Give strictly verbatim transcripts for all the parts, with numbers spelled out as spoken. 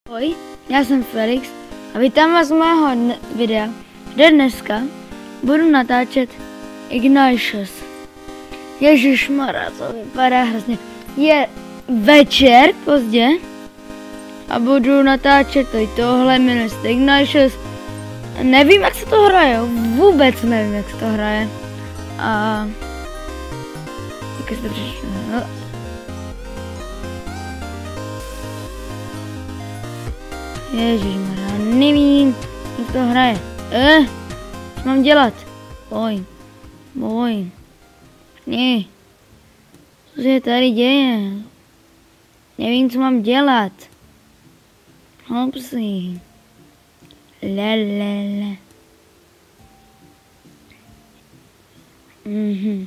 Ahoj, já jsem Felix a vítám vás u mého videa, kde dneska budu natáčet Ignatius. Ježišmarja, to vypadá hrozně. Je večer pozdě a budu natáčet tady tohle, jmenuje se Ignatius. Nevím, jak se to hraje, vůbec nevím, jak se to hraje. A... jak se to přečte? No. Ježišmarja, nevím, jak to hraje. Eh, co mám dělat? Boj, boj. Ne, co se tady děje? Nevím, co mám dělat. Hopsi. Le, le, le. Mhm.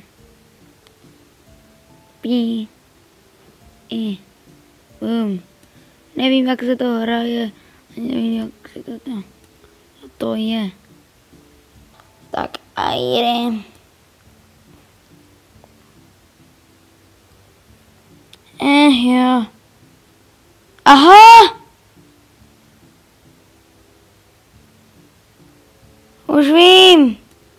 Pí. I. Bum. Nevím, jak se to hraje. Nevím, jak se to tam... Co to je? Tak a jdem. Eh, jo. Aha! Už vím.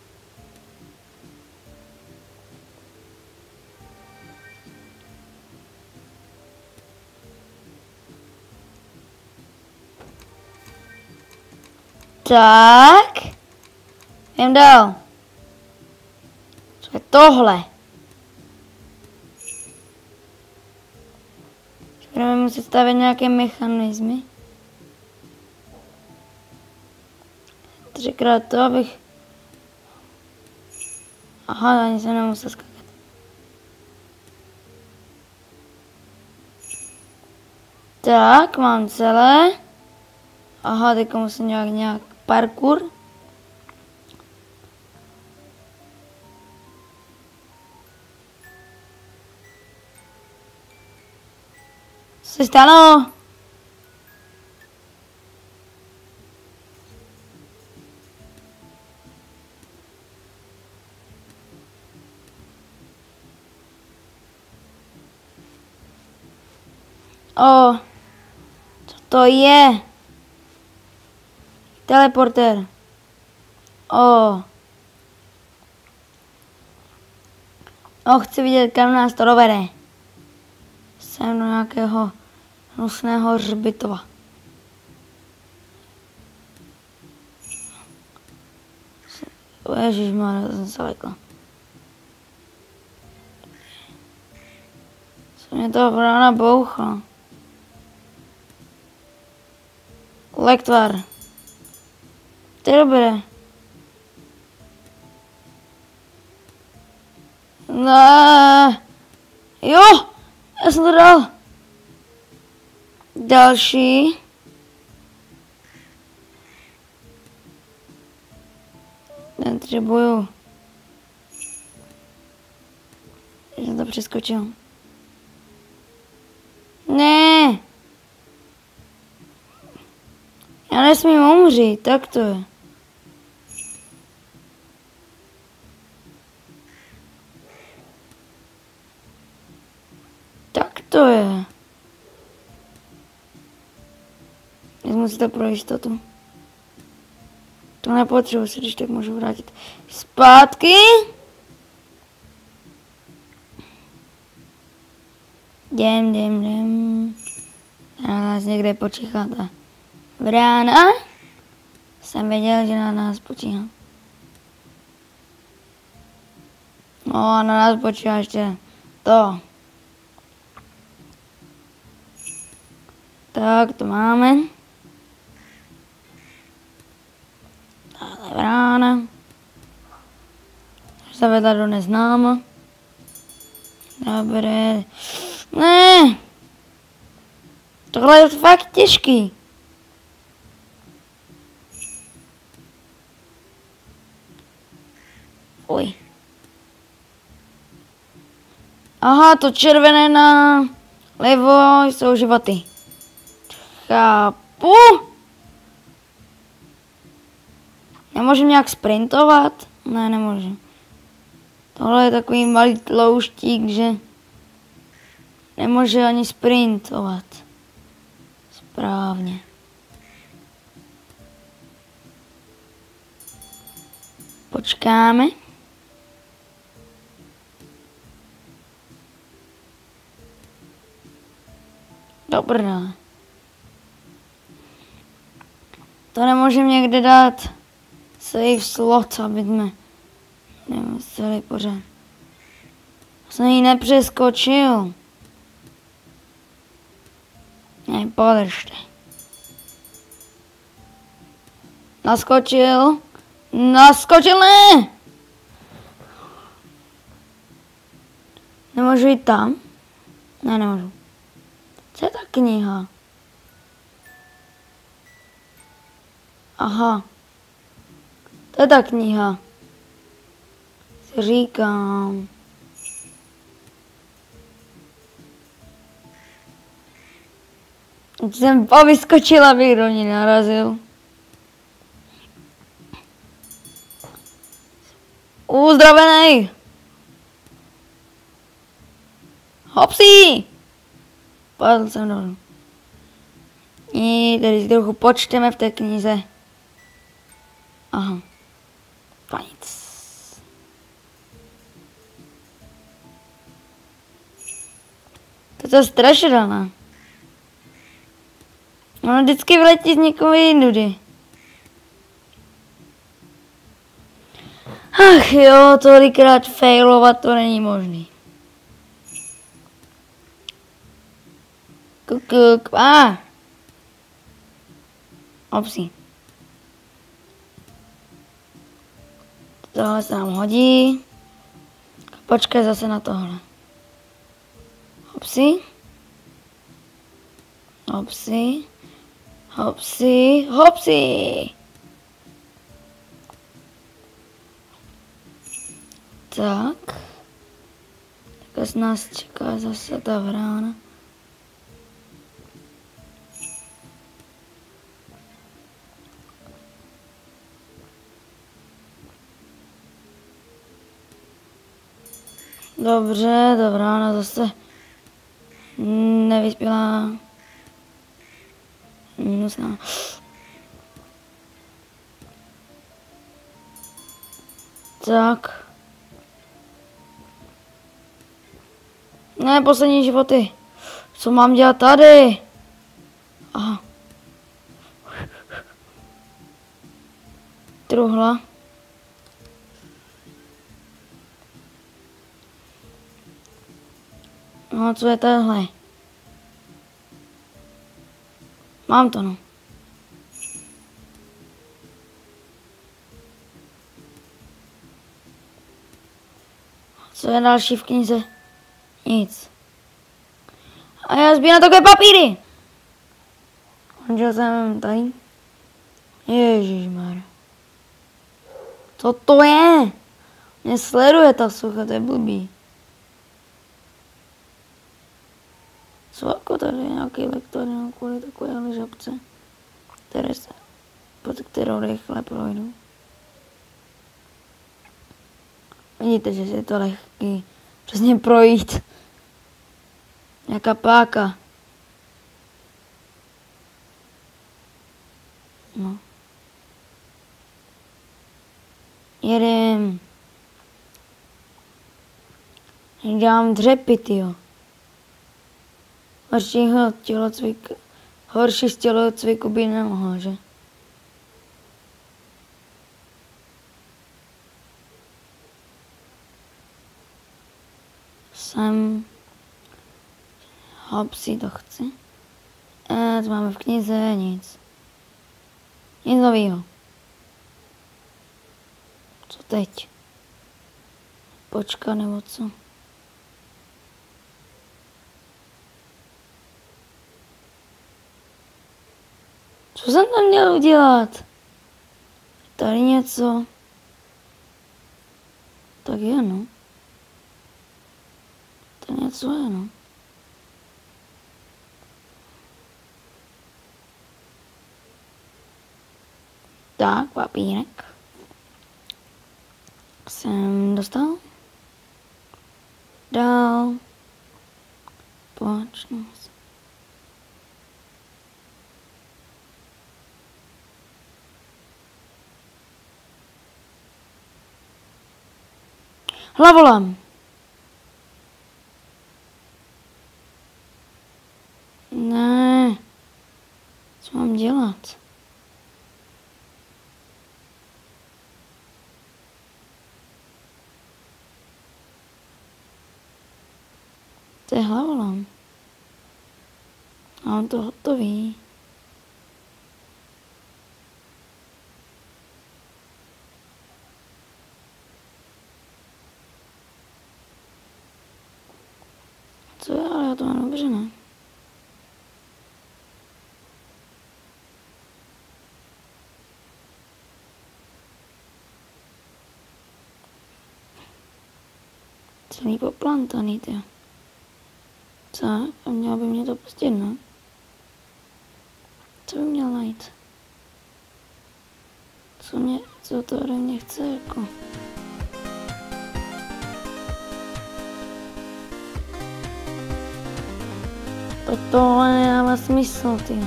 Tak. Jdem dál. Co je tohle? Budeme muset stavět nějaké mechanismy. Třikrát to, abych... Aha, ani se nemusel skákat. Tak, mám celé. Aha, teďka musím nějak nějak parkour. Co se stalo? O, co to je? Teleporter. O. O, chci vidět, kam nás to dovede. Jsem do nějakého hnusného hřbitova. Ježišmarja, to jsem se lekla. Co mě to vrana bouchla. Lektvar. To je dobré. No. Jo, já jsem to dal. Další. Ten třebuju. Já jsem to přeskočil. Ne. Já nesmím umřít, tak to je. Tak to je. Musíte pro jistotu. To nepotřebuji si, když tak můžu vrátit zpátky. Jdem, jdem, jdem. Na nás někde počíchá ta brána. Jsem věděl, že na nás počíhá. No a na nás počíhá ještě to. Tak, to máme. Tahle brána. Zavedla do neznáma. Dobré. Ne. Tohle je fakt těžký. Uj. Aha, to červené na levo jsou životy. Chápu. Nemůžu nějak sprintovat? Ne, nemůžu. Tohle je takový malý tlouštík, že nemůže ani sprintovat. Správně. Počkáme. Dobré. To nemůžeme někde dát save slot, aby jsme nemuseli pořád. Jsem ji nepřeskočil. Ne, podržte. Naskočil. Naskočil, ne! Nemůžu jít tam? Ne, nemůžu. Co je ta kniha? Aha. To je ta kniha. Si říkám. Jsem vyskočil, abych do ní narazil. Uzdravenej! Hopsi! Padl jsem dolů. I tady si trochu počteme v té knize. Aha. To nic. To je strašidelné. Ono vždycky vyletí z někoho jinudy. Ach jo, tolikrát failovat to není možný. Kukuk, a. Opsi. Tohle se nám hodí. Počkej zase na tohle. Hopsi. Hopsi. Hopsi. Hopsi. Tak. Tak nás čeká zase ta vrána. Dobře, ta vrána zase nevyspělá. Hnusná. Tak. Ne, poslední životy. Co mám dělat tady? Aha. Truhla. No, co je tohle? Mám to, no. Co je další v knize? Nic. A já sbírám takové papíry. Končil jsem tady. Ježišmarja. Co to je? Mě sleduje ta sucha, to je blbý. Co jako tady je nějaký lektor, no, kvůli takovéhle žabce, které se, pod kterou rychle projdu. Vidíte, že je to lehký přesně projít. Nějaká páka. No. Jedem. Dám dřepy, tyjo. Horšího tělocviku, horší z tělocviku by nemohl, že? Jsem... Hopsi, to chci. E, to máme v knize, nic. Nic novýho. Co teď? Počka nebo co? Co jsem tam měl udělat? Tady něco. Tak je, no. To něco je, no. Tak, papírek. Jsem dostal. Dál. Společnost. Hlavolam. Ne. Co mám dělat? To je hlavolam. A on to hotový. Co je, ale já to mám dobře, ne? Celý poplantaný, ty. Co? A mělo by mě to pustit, no? Co by měl najít? Co mě, co to ode mě chce, jako? To tohle nedává smysl, ty.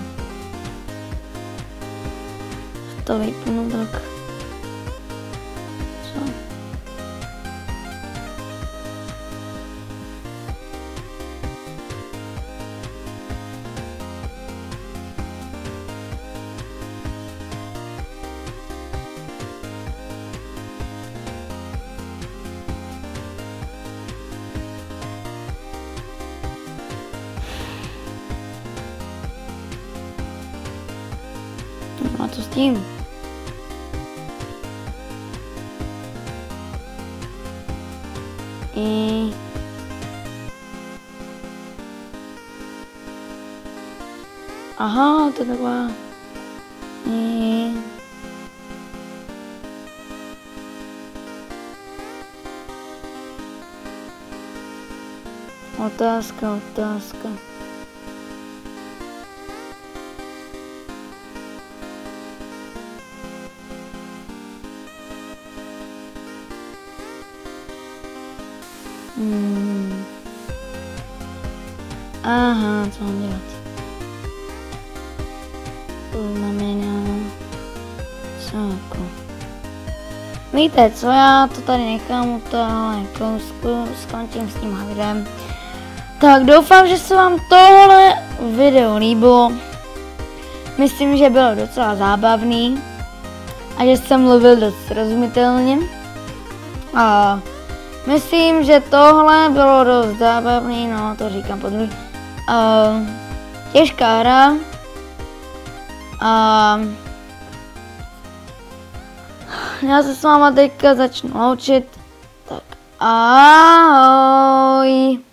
To vypnu, tak... Co? A co s tím? I... Aha, to je taková... I... Otázka, otázka. Hmm. Aha, co mám dělat? To znamená... Co jako? Víte co, já to tady nechám u tohle kousku, skončím s tím videem. Tak doufám, že se vám tohle video líbilo. Myslím, že bylo docela zábavný. A že jsem mluvil dost srozumitelně. A... Myslím, že tohle bylo dost zábavný, no to říkám po druhý. Uh, těžká hra. Uh, já se s váma teďka začnu loučit. Tak ahoj.